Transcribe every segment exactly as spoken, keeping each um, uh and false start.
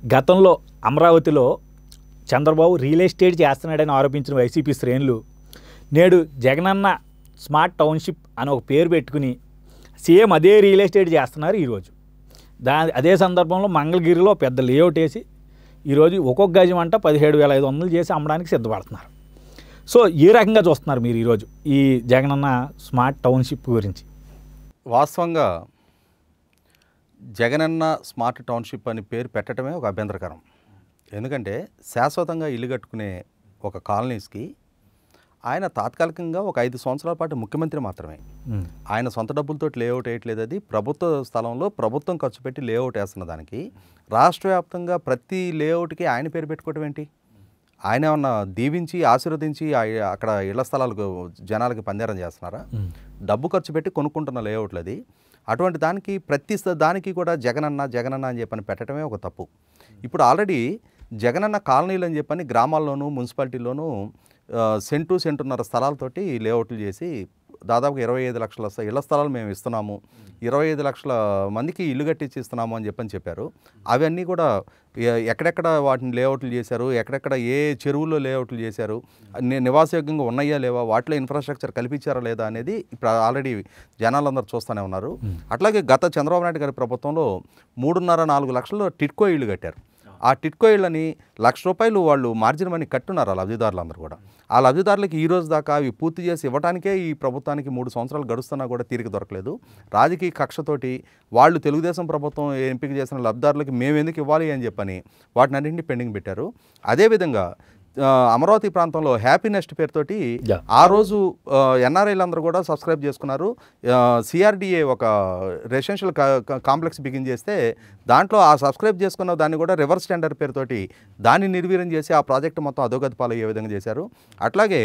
గతంలో అమరావతిలో Chandrababu real estate చేస్తున్నాడని ఆరోపించిన వైసీపీ శ్రేణులు నేడు జగనన్న స్మార్ట్ టౌన్షిప్ అని ఒక పేరు పెట్టుకుని సేమ్ అదే రియల్ ఎస్టేట్ చేస్తున్నారు ఈరోజు. దా అదే సందర్భంలో మంగళగిరిలో పెద్ద లేఅవుట్ వేసి ఈరోజు ఒక్కొక్క గజం అంట పదిహేడు వేల ఐదు వందలు చేసి అమ్మడానికి సిద్ధపడుతున్నారు. సో ఏ రకంగా చూస్తున్నారు మీరు ఈరోజు ఈ జగనన్న స్మార్ట్ టౌన్షిప్ గురించి? వాస్తవంగా జగనన్న స్మార్ట్ టౌన్షిప్ అని పేరు పెట్టడమే ఒక అభ్యంతరకరం. ఎందుకంటే శాశ్వతంగా ఇల్లు కట్టుకునే ఒక కాలనీస్కి ఆయన తాత్కాలికంగా ఒక ఐదు సంవత్సరాల పాటు ముఖ్యమంత్రి మాత్రమే. ఆయన సొంత డబ్బులతో లేఅవుట్ వేయట్లేదు, అది ప్రభుత్వ స్థలంలో ప్రభుత్వం ఖర్చు పెట్టి లేఅవుట్ వేస్తున్న దానికి రాష్ట్ర వ్యాప్తంగా ప్రతి లేఅవుట్కి ఆయన పేరు పెట్టుకోవటం ఏంటి? ఆయన ఏమన్నా దీవించి ఆశీర్వదించి అక్కడ ఇళ్ల స్థలాలకు జనాలకి పందేరం చేస్తున్నారా? డబ్బు ఖర్చు పెట్టి కొనుక్కుంటున్న లేఅవుట్లు అది. అటువంటి దానికి ప్రతి దానికి కూడా జగనన్న జగనన్న అని చెప్పని పెట్టడమే ఒక తప్పు. ఇప్పుడు ఆల్రెడీ జగనన్న కాలనీలు అని చెప్పని గ్రామాల్లోనూ మున్సిపాలిటీలోనూ సెంటు సెంటున్నర స్థలాలతోటి లేఅవుట్లు చేసి దాదాపుగా ఇరవై ఐదు లక్షల ఇళ్ల స్థలాలు మేము ఇస్తున్నాము, ఇరవై ఐదు లక్షల మందికి ఇల్లు కట్టించి ఇస్తున్నాము అని చెప్పని చెప్పారు. అవన్నీ కూడా ఎక్కడెక్కడ వాటిని లేఅవుట్లు చేశారు, ఎక్కడెక్కడ ఏ చెరువుల్లో లేఅవుట్లు చేశారు, నివాసయోగ్యంగా ఉన్నాయా లేవా, వాటిలో ఇన్ఫ్రాస్ట్రక్చర్ కల్పించారా లేదా అనేది ఇప్పుడు ఆల్రెడీ జనాలందరూ చూస్తూనే ఉన్నారు. అట్లాగే గత చంద్రబాబు నాయుడు గారి ప్రభుత్వంలో మూడున్నర నాలుగు లక్షలు టిట్కో ఇళ్ళు కట్టారు. ఆ టిట్కో ఇళ్ళని లక్ష రూపాయలు వాళ్ళు మార్జిన్ మనీ కట్టున్నారు ఆ లబ్ధిదారులందరూ కూడా. ఆ లబ్ధిదారులకి ఈ రోజు దాకా అవి పూర్తి చేసి ఇవ్వడానికే ఈ ప్రభుత్వానికి మూడు సంవత్సరాలు గడుస్తున్నా కూడా తీరిక దొరకలేదు. రాజకీయ కక్షతోటి వాళ్ళు తెలుగుదేశం ప్రభుత్వం ఎంపిక చేసిన లబ్ధిదారులకి మేము ఎందుకు ఇవ్వాలి అని చెప్పని వాటిని అన్నింటినీ పెండింగ్ పెట్టారు. అదేవిధంగా అమరావతి ప్రాంతంలో హ్యాపీ నెస్ట్ పేరుతోటి ఆ రోజు ఎన్ఆర్ఐలందరూ కూడా సబ్స్క్రైబ్ చేసుకున్నారు. సిఆర్డిఏ ఒక రెసిడెన్షియల్ కాంప్లెక్స్ బిగిన్ చేస్తే దాంట్లో ఆ సబ్స్క్రైబ్ చేసుకున్న దాన్ని కూడా రివర్స్ టెండర్ పేరుతోటి దాన్ని నిర్వీర్యం చేసి ఆ ప్రాజెక్టు మొత్తం అధోగతి పాలు అయ్యే విధంగా చేశారు. అట్లాగే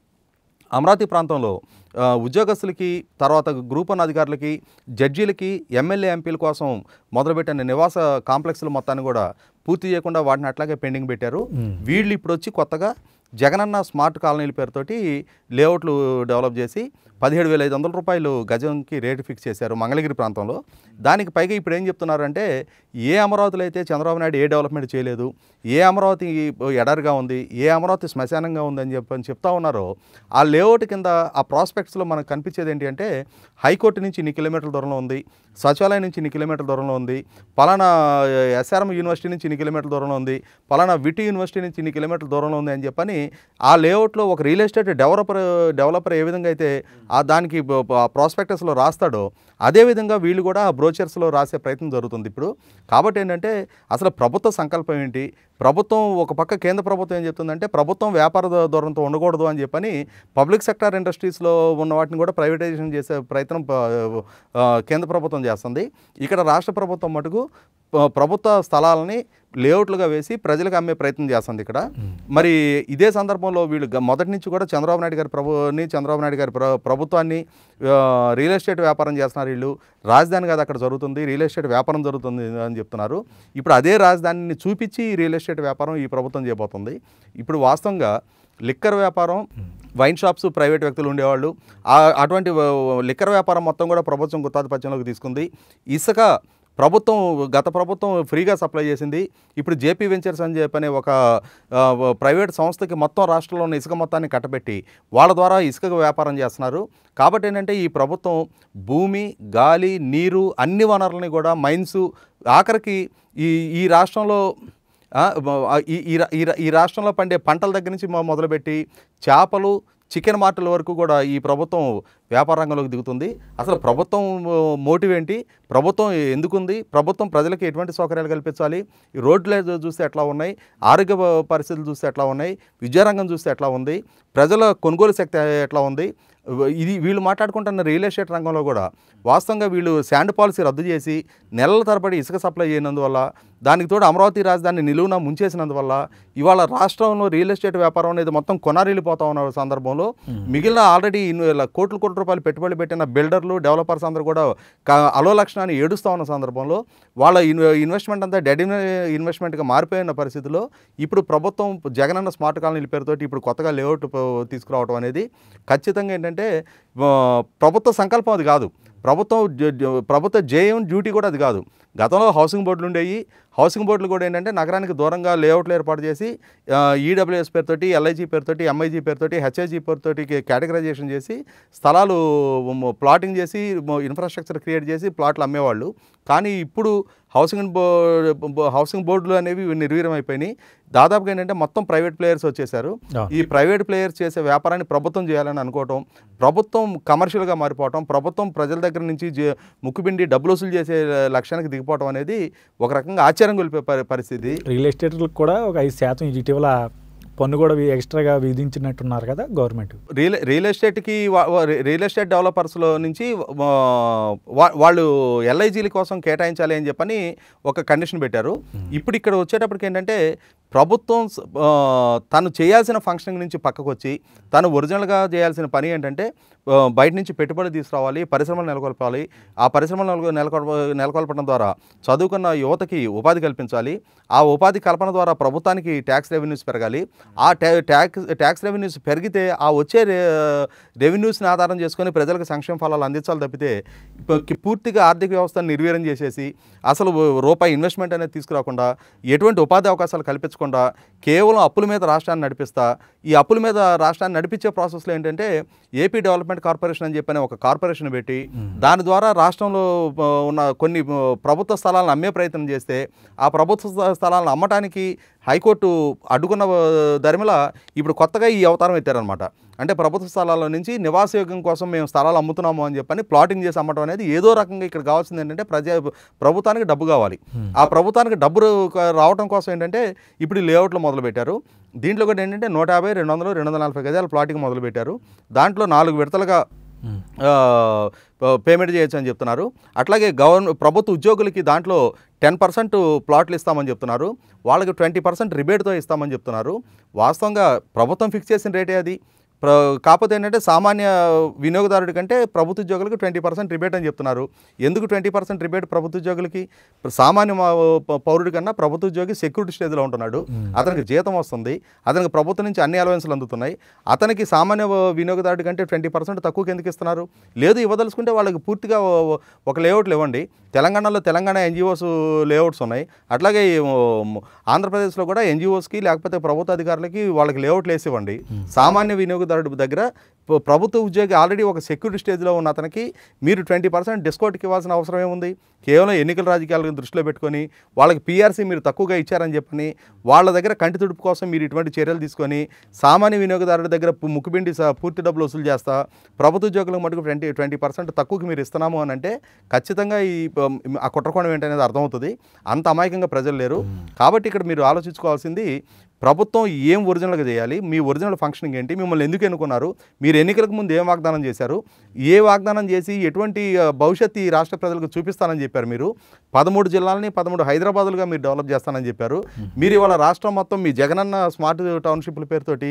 అమరావతి ప్రాంతంలో ఉద్యోగస్తులకి, తర్వాత గ్రూప్ వన్ అధికారులకి, జడ్జీలకి, ఎమ్మెల్యే ఎంపీల కోసం మొదలుపెట్టిన నివాస కాంప్లెక్స్ల మొత్తాన్ని కూడా పూర్తి చేయకుండా వాటిని అట్లాగే పెండింగ్ పెట్టారు. వీళ్ళు ఇప్పుడు వచ్చి కొత్తగా జగనన్న స్మార్ట్ కాలనీల పేరుతోటి లేఅవుట్లు డెవలప్ చేసి పదిహేడు వేల ఐదు వందల రూపాయలు గజంకి రేటు ఫిక్స్ చేశారు మంగళగిరి ప్రాంతంలో. దానికి పైగా ఇప్పుడు ఏం చెప్తున్నారంటే ఏ అమరావతిలో అయితే చంద్రబాబు నాయుడు ఏ డెవలప్మెంట్ చేయలేదు, ఏ అమరావతి ఎడారిగా ఉంది, ఏ అమరావతి శ్మశానంగా ఉందని చెప్పని చెప్తా ఉన్నారో ఆ లేఅవుట్ కింద ఆ ప్రాస్పెక్ట్స్లో మనకు కనిపించేది ఏంటి అంటే హైకోర్టు నుంచి ఇన్ని కిలోమీటర్ల దూరంలో ఉంది, సచివాలయం నుంచి ఇన్ని కిలోమీటర్ల దూరంలో ఉంది, పలానా ఎస్ఆర్ఎం యూనివర్సిటీ నుంచి ఇన్ని కిలోమీటర్ల దూరంలో ఉంది, పలానా విటి యూనివర్సిటీ నుంచి ఇన్ని కిలోమీటర్ల దూరంలో ఉంది అని చెప్పని ఆ లేఅవుట్లో ఒక రియల్ ఎస్టేట్ డెవలపర్ డెవలపర్ ఏ విధంగా అయితే ఆ దానికి ప్రాస్పెక్టస్లో రాస్తాడో అదేవిధంగా వీళ్ళు కూడా ఆ బ్రోచర్స్లో రాసే ప్రయత్నం జరుగుతుంది ఇప్పుడు. కాబట్టి ఏంటంటే అసలు ప్రభుత్వ సంకల్పం ఏంటి? ప్రభుత్వం ఒక పక్క కేంద్ర ప్రభుత్వం ఏం చెప్తుందంటే ప్రభుత్వం వ్యాపార ధోరణితో ఉండకూడదు అని చెప్పని పబ్లిక్ సెక్టార్ ఇండస్ట్రీస్లో ఉన్న వాటిని కూడా ప్రైవేటైజేషన్ చేసే ప్రయత్నం కేంద్ర ప్రభుత్వం చేస్తుంది. ఇక్కడ రాష్ట్ర ప్రభుత్వం మటుకు ప్రభుత్వ స్థలాలని లేఅవుట్లుగా వేసి ప్రజలకు అమ్మే ప్రయత్నం చేస్తుంది ఇక్కడ. మరి ఇదే సందర్భంలో వీళ్ళు మొదటి నుంచి కూడా చంద్రబాబు నాయుడు గారి ప్రభుని చంద్రబాబు నాయుడు గారి ప్రభుత్వాన్ని రియల్ ఎస్టేట్ వ్యాపారం చేస్తున్నారు వీళ్ళు. రాజధాని కాదు అక్కడ జరుగుతుంది, రియల్ ఎస్టేట్ వ్యాపారం జరుగుతుంది అని చెప్తున్నారు. ఇప్పుడు అదే రాజధానిని చూపించి రియల్ ఎస్టేట్ వ్యాపారం ఈ ప్రభుత్వం చేయబోతుంది. ఇప్పుడు వాస్తవంగా లిక్కర్ వ్యాపారం, వైన్ షాప్స్ ప్రైవేట్ వ్యక్తులు ఉండేవాళ్ళు, అటువంటి లిక్కర్ వ్యాపారం మొత్తం కూడా ప్రభుత్వం గుత్తాధిపత్యంలోకి తీసుకుంది. ఇసుక ప్రభుత్వం గత ప్రభుత్వం ఫ్రీగా సప్లై చేసింది. ఇప్పుడు జేపీ వెంచర్స్ అని చెప్పనే ఒక ప్రైవేట్ సంస్థకి మొత్తం రాష్ట్రంలో ఉన్న ఇసుక మొత్తాన్ని కట్టబెట్టి వాళ్ళ ద్వారా ఇసుక వ్యాపారం చేస్తున్నారు. కాబట్టి ఏంటంటే ఈ ప్రభుత్వం భూమి, గాలి, నీరు అన్ని వనరులని కూడా మైన్స్, ఆఖరికి ఈ ఈ రాష్ట్రంలో ఈ ఈ రాష్ట్రంలో పండే పంటల దగ్గర నుంచి మొదలుపెట్టి చేపలు, చికెన్ మార్టుల వరకు కూడా ఈ ప్రభుత్వం వ్యాపార రంగంలోకి దిగుతుంది. అసలు ప్రభుత్వం మోటివ్ ఏంటి? ప్రభుత్వం ఎందుకుంది? ప్రభుత్వం ప్రజలకు ఎటువంటి సౌకర్యాలు కల్పించాలి? ఈ రోడ్లు చూస్తే ఎట్లా ఉన్నాయి, ఆరోగ్య పరిస్థితులు చూస్తే ఎట్లా ఉన్నాయి, విద్యారంగం చూస్తే ఎట్లా ఉంది, ప్రజల కొనుగోలు శక్తి ఎట్లా ఉంది, ఇది వీళ్ళు మాట్లాడుకుంటున్న రియల్ ఎస్టేట్ రంగంలో కూడా వాస్తవంగా వీళ్ళు శాండ్ పాలసీ రద్దు చేసి నెలల తరబడి ఇసుక సప్లై చేయనందువల్ల, దానికి తోడు అమరావతి రాజధాని నిలువున ముంచేసినందువల్ల ఇవాళ రాష్ట్రంలో రియల్ ఎస్టేట్ వ్యాపారం అనేది మొత్తం కొనారిల్లిపోతా ఉన్న సందర్భంలో మిగిలిన ఆల్రెడీ కోట్ల కోట్ల రూపాయలు పెట్టుబడి పెట్టిన బిల్డర్లు, డెవలపర్స్ అందరూ కూడా అలో లక్షణాన్ని ఏడుస్తూ ఉన్న సందర్భంలో వాళ్ళ ఇన్వెస్ట్మెంట్ అంతా డెడ్ ఇన్వెస్ట్మెంట్గా మారిపోయిన పరిస్థితిలో ఇప్పుడు ప్రభుత్వం జగనన్న స్మార్ట్ కాలనీల పేరుతోటి ఇప్పుడు కొత్తగా లేఅవుట్ తీసుకురావడం అనేది ఖచ్చితంగా ఏంటంటే ప్రభుత్వ సంకల్పం అది కాదు. ప్రభుత్వం ప్రభుత్వ జేఎం డ్యూటీ కూడా అది కాదు. గతంలో హౌసింగ్ బోర్డులు ఉండేవి, హౌసింగ్ బోర్డులు కూడా ఏంటంటే నగరానికి దూరంగా లేఅవుట్లు ఏర్పాటు చేసి ఈడబ్ల్యూఎస్ పేరుతోటి, ఎల్ఐజీ పేరుతోటి, ఎంఐజీ పేరుతోటి, హెచ్ఐజీ పేరుతోటి కేటగరైజేషన్ చేసి స్థలాలు ప్లాటింగ్ చేసి ఇన్ఫ్రాస్ట్రక్చర్ క్రియేట్ చేసి ప్లాట్లు అమ్మేవాళ్ళు. కానీ ఇప్పుడు హౌసింగ్ బోర్డు హౌసింగ్ బోర్డులు అనేవి నిర్వీర్యం అయిపోయినాయి. దాదాపుగా ఏంటంటే మొత్తం ప్రైవేట్ ప్లేయర్స్ వచ్చేసారు. ఈ ప్రైవేట్ ప్లేయర్స్ చేసే వ్యాపారాన్ని ప్రభుత్వం చేయాలని అనుకోవటం, ప్రభుత్వం కమర్షియల్గా మారిపోవటం, ప్రభుత్వం ప్రజల దగ్గర నుంచి ముక్కుపిండి డబ్బులు వసూలు చేసే లక్ష్యానికి దిగిపోవటం అనేది ఒక రకంగా ఆశ్చర్యం గొలిపే పరిస్థితి. రియల్ ఎస్టేట్లకు కూడా ఒక ఐదు శాతం ఇటీవల పన్ను కూడా ఎక్స్ట్రాగా విధించినట్టున్నారు కదా గవర్నమెంట్. రియల్ రియల్ ఎస్టేట్కి రియల్ ఎస్టేట్ డెవలపర్స్లో నుంచి వాళ్ళు ఎల్ఐజీల కోసం కేటాయించాలి అని చెప్పని ఒక కండిషన్ పెట్టారు. ఇప్పుడు ఇక్కడ వచ్చేటప్పటికి ఏంటంటే ప్రభుత్వం తను చేయాల్సిన ఫంక్షనింగ్ నుంచి పక్కకు వచ్చి తను ఒరిజినల్గా చేయాల్సిన పని ఏంటంటే బయట నుంచి పెట్టుబడి తీసుకురావాలి, పరిశ్రమలు నెలకొల్పాలి. ఆ పరిశ్రమలు నెలకొ నెలకొల్ప నెలకొల్పడం ద్వారా చదువుకున్న యువతకి ఉపాధి కల్పించాలి. ఆ ఉపాధి కల్పన ద్వారా ప్రభుత్వానికి ట్యాక్స్ రెవెన్యూస్ పెరగాలి. ఆ ట్యాక్స్ ట్యాక్స్ రెవెన్యూస్ పెరిగితే ఆ వచ్చే రెవెన్యూస్ని ఆధారం చేసుకొని ప్రజలకు సంక్షేమ ఫలాలు అందించాలి తప్పితే పూర్తిగా ఆర్థిక వ్యవస్థను నిర్వీర్యం చేసేసి అసలు రూపాయి ఇన్వెస్ట్మెంట్ అనేది తీసుకురాకుండా ఎటువంటి ఉపాధి అవకాశాలు కల్పించకుండా కేవలం అప్పుల మీద రాష్ట్రాన్ని నడిపిస్తా ఈ అప్పుల మీద రాష్ట్రాన్ని నడిపించే ప్రాసెస్లో ఏంటంటే ఏపీ డెవలప్మెంట్ కార్పొరేషన్ అని చెప్పని ఒక కార్పొరేషన్ పెట్టి దాని ద్వారా రాష్ట్రంలో ఉన్న కొన్ని ప్రభుత్వ స్థలాలను అమ్మే ప్రయత్నం చేస్తే ఆ ప్రభుత్వ స్థలాలను అమ్మటానికి హైకోర్టు అడ్డుకున్న దరిమిల ఇప్పుడు కొత్తగా ఈ అవతారం ఎత్తారనమాట. అంటే ప్రభుత్వ స్థలాల నుంచి నివాసయోగ్యం కోసం మేము స్థలాలు అమ్ముతున్నాము అని చెప్పని ప్లాటింగ్ చేసి అమ్మటం అనేది ఏదో రకంగా ఇక్కడ కావాల్సింది ఏంటంటే ప్రజా ప్రభుత్వానికి డబ్బు కావాలి. ఆ ప్రభుత్వానికి డబ్బు రావడం కోసం ఏంటంటే ఇప్పుడు లేఅవుట్లు మొదలుపెట్టారు. దీంట్లో కూడా ఏంటంటే నూట యాభై రెండు వందలు రెండు వందల నలభై గజాలు ప్లాటింగ్ మొదలుపెట్టారు. దాంట్లో నాలుగు విడతలుగా పేమెంట్ చేయొచ్చు అని చెప్తున్నారు. అట్లాగే గవర్నమెంట్ ప్రభుత్వ ఉద్యోగులకి దాంట్లో టెన్ పర్సెంట్ ప్లాట్లు ఇస్తామని చెప్తున్నారు. వాళ్ళకి ట్వంటీ పర్సెంట్ రిబేట్తో ఇస్తామని చెప్తున్నారు. వాస్తవంగా ప్రభుత్వం ఫిక్స్ చేసిన రేటే అది. ప్ర కాకపోతే ఏంటంటే సామాన్య వినియోగదారుడి కంటే ప్రభుత్వ ఉద్యోగులకు ట్వంటీ పర్సెంట్ రిబేట్ అని చెప్తున్నారు. ఎందుకు ట్వంటీ పర్సెంట్ రిబేట్ ప్రభుత్వ ఉద్యోగులకి? సామాన్య పౌరుడి కన్నా ప్రభుత్వ ఉద్యోగి సెక్యూరిటీ స్టేజ్లో ఉంటున్నాడు, అతనికి జీతం వస్తుంది, అతనికి ప్రభుత్వం నుంచి అన్ని అలవెన్స్లు అందుతున్నాయి. అతనికి సామాన్య వినియోగదారుడి కంటే ట్వంటీ పర్సెంట్ తక్కువకి ఎందుకు ఇస్తున్నారు? లేదు ఇవ్వదలుచుకుంటే వాళ్ళకి పూర్తిగా ఒక లేఅవుట్లు ఇవ్వండి. తెలంగాణలో తెలంగాణ ఎన్జిఓస్ లేఅవుట్స్ ఉన్నాయి. అట్లాగే ఆంధ్రప్రదేశ్లో కూడా ఎన్జిఓస్కి లేకపోతే ప్రభుత్వ అధికారులకి వాళ్ళకి లేఅవుట్లు వేసి ఇవ్వండి. సామాన్య వినియోగదారుడి దగ్గర ప్రభుత్వ ఉద్యోగి ఆల్రెడీ ఒక సెక్యూరిటీ స్టేజ్లో ఉన్న అతనికి మీరు ట్వంటీ పర్సెంట్ డిస్కౌంట్కి ఇవ్వాల్సిన అవసరం ఏముంది? కేవలం ఎన్నికల రాజకీయాలను దృష్టిలో పెట్టుకొని వాళ్ళకి పీఆర్సీ మీరు తక్కువగా ఇచ్చారని చెప్పని వాళ్ళ దగ్గర కంటి తుడుపు కోసం మీరు ఇటువంటి చర్యలు తీసుకొని సామాన్య వినియోగదారుల దగ్గర ముక్కుపిండి పూర్తి డబ్బులు వసూలు చేస్తా ప్రభుత్వ ఉద్యోగులకు మటుకు ట్వంటీ ట్వంటీ పర్సెంట్ తక్కువకి మీరు ఇస్తున్నాము అని అంటే ఖచ్చితంగా ఈ ఆ కుట్రకోణం ఏంటనేది అర్థమవుతుంది. అంత అమాయకంగా ప్రజలు లేరు. కాబట్టి ఇక్కడ మీరు ఆలోచించుకోవాల్సింది ప్రభుత్వం ఏం ఒరిజినల్గా చేయాలి, మీ ఒరిజినల్ ఫంక్షనింగ్ ఏంటి, మిమ్మల్ని ఎందుకు ఎన్నుకున్నారు, మీరు ఎన్నికలకు ముందు ఏం వాగ్దానం చేశారు, ఏ వాగ్దానం చేసి ఎటువంటి భవిష్యత్తు ఈ రాష్ట్ర ప్రజలకు చూపిస్తానని చెప్పారు. మీరు పదమూడు జిల్లాలని పదమూడు హైదరాబాదులుగా మీరు డెవలప్ చేస్తానని చెప్పారు. మీరు ఇవాళ రాష్ట్రం మొత్తం మీ జగనన్న స్మార్ట్ టౌన్షిప్ల పేరుతోటి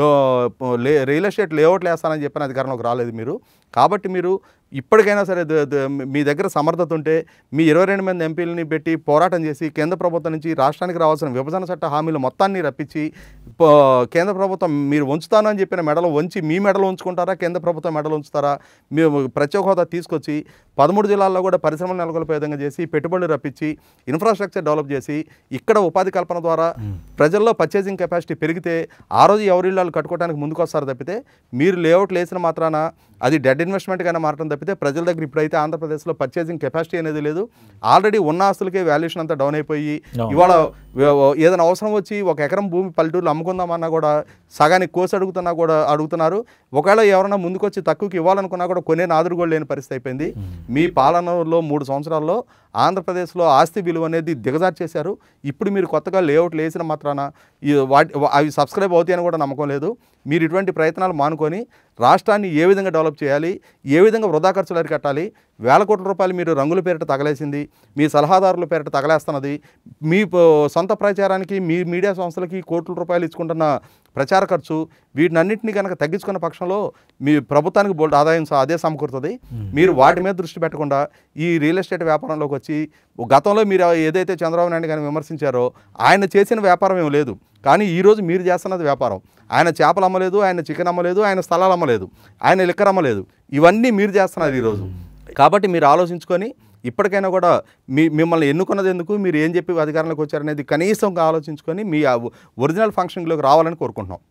రియల్ ఎస్టేట్ లేఅవుట్లు వేస్తానని చెప్పిన అధికారంలోకి రాలేదు మీరు. కాబట్టి మీరు ఇప్పటికైనా సరే మీ దగ్గర సమర్థత ఉంటే మీ ఇరవై రెండు మంది ఎంపీలని పెట్టి పోరాటం చేసి కేంద్ర ప్రభుత్వం నుంచి రాష్ట్రానికి రావాల్సిన విభజన చట్ట హామీలు మొత్తాన్ని రప్పించి కేంద్ర ప్రభుత్వం మీరు ఉంచుతాను అని చెప్పిన మెడలో ఉంచి మీ మెడలో ఉంచుకుంటారా, కేంద్ర ప్రభుత్వం మెడలో ఉంచుతారా? మీరు ప్రత్యేక హోదా తీసుకొచ్చి పదమూడు జిల్లాల్లో కూడా పరిశ్రమలు నెలకొల్పే విధంగా చేసి పెట్టుబడులు రప్పించి ఇన్ఫ్రాస్ట్రక్చర్ డెవలప్ చేసి ఇక్కడ ఉపాధి కల్పన ద్వారా ప్రజల్లో పర్చేసింగ్ కెపాసిటీ పెరిగితే ఆ రోజు ఎవరి ఇళ్ళు కట్టుకోవడానికి ముందుకు వస్తారు తప్పితే మీరు లేఅవుట్లు వేసిన మాత్రాన అది డెడ్ ఇన్వెస్ట్మెంట్గానే మారడం తప్పితే ప్రజల దగ్గర ఇప్పుడైతే ఆంధ్రప్రదేశ్లో పర్చేసింగ్ కెపాసిటీ అనేది లేదు. ఆల్రెడీ ఉన్న ఆస్తులకే వాల్యుయేషన్ అంతా డౌన్ అయిపోయి ఇవాళ ఏదైనా అవసరం వచ్చి ఒక ఎకరం భూమి పల్లెటూరులో అమ్ముకుందామన్నా కూడా సగానికి కోసి అడుగుతున్నా కూడా అడుగుతున్నారు. ఒకవేళ ఎవరైనా ముందుకొచ్చి తక్కువకి ఇవ్వాలనుకున్నా కూడా కొనే నాదురు కూడా లేని పరిస్థితి అయిపోయింది. మీ పాలనలో మూడు సంవత్సరాల్లో ఆంధ్రప్రదేశ్లో ఆస్తి విలువ అనేది దిగజార్చేశారు. ఇప్పుడు మీరు కొత్తగా లేఅవుట్లు వేసిన మాత్రాన వాటి అవి సబ్స్క్రైబ్ అవుతాయని కూడా నమ్మకం లేదు. మీరు ఇటువంటి ప్రయత్నాలు మానుకొని రాష్ట్రాన్ని ఏ విధంగా డెవలప్ చేయాలి, ఏ విధంగా వృధా ఖర్చులు అరికట్టాలి, వేల కోట్ల రూపాయలు మీరు రంగుల పేరిట తగలేసింది, మీ సలహాదారుల పేరిట తగలేస్తున్నది, మీ సొంత ప్రచారానికి మీ మీడియా సంస్థలకి కోట్ల రూపాయలు ఇచ్చుకుంటున్న ప్రచార ఖర్చు, వీటినన్నింటినీ కనుక తగ్గించుకున్న పక్షంలో మీ ప్రభుత్వానికి బోల్డ్ ఆదాయం అదే సమకూరుతుంది. మీరు వాటి మీద దృష్టి పెట్టకుండా ఈ రియల్ ఎస్టేట్ వ్యాపారంలోకి వచ్చి గతంలో మీరు ఏదైతే చంద్రబాబు నాయుడు గారిని విమర్శించారో ఆయన చేసిన వ్యాపారం ఏం లేదు, కానీ ఈరోజు మీరు చేస్తున్నది వ్యాపారం. ఆయన చేపలు అమ్మలేదు, ఆయన చికెన్ అమ్మలేదు, ఆయన స్థలాలు అమ్మలేదు, ఆయన లిక్కర్ అమ్మలేదు, ఇవన్నీ మీరు చేస్తున్నారు ఈరోజు. కాబట్టి మీరు ఆలోచించుకొని ఇప్పటికైనా కూడా మీ మిమ్మల్ని ఎన్నుకున్నది ఎందుకు, మీరు ఏం చెప్పి అధికారంలోకి వచ్చారనేది కనీసం ఆలోచించుకొని మీ ఒరిజినల్ ఫంక్షన్లోకి రావాలని కోరుకుంటున్నాం.